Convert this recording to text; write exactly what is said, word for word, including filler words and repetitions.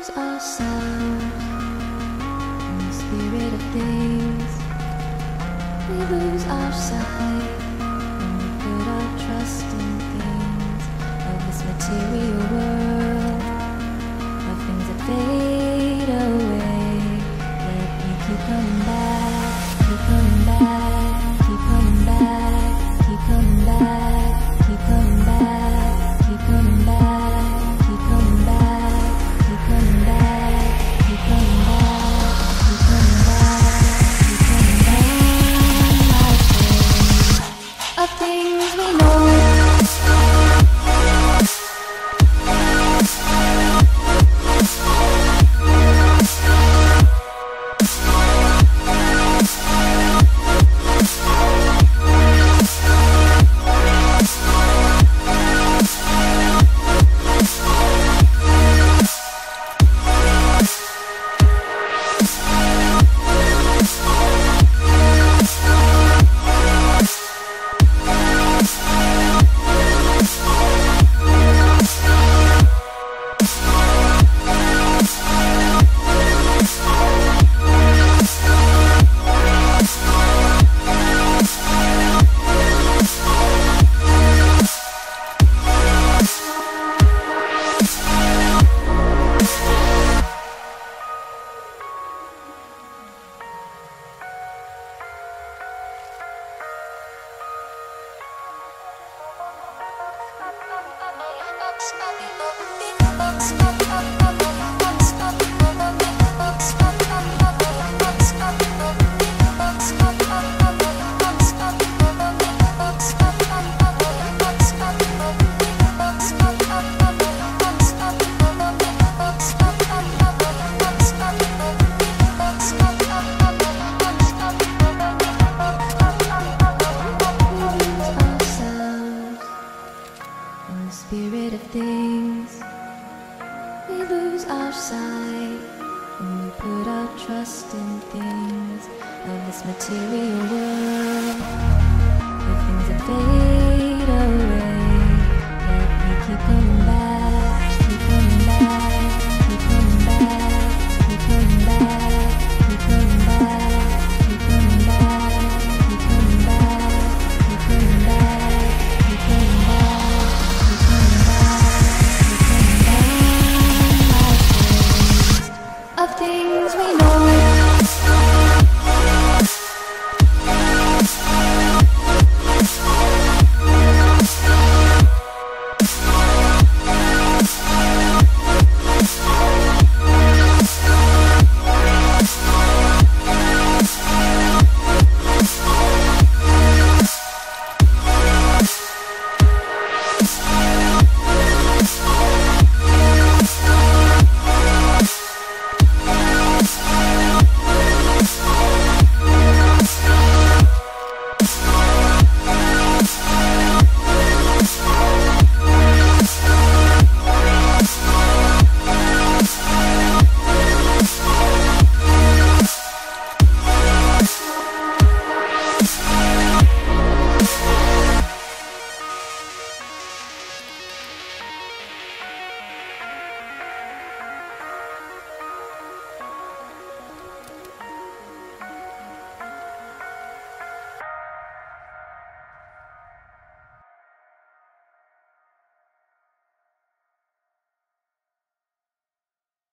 lose ourselves in the spirit of things. We lose our sight when we put our trust in things of this material world, of things that fade away. Yet you keep coming back, keep coming back, keep coming back, keep coming back, keep coming back, keep coming back, keep coming back, keep coming back, keep coming back, keep coming back, keep coming back, of things we know. Spirit of things, we lose our sight when we put our trust in things of this material world, of things that fade.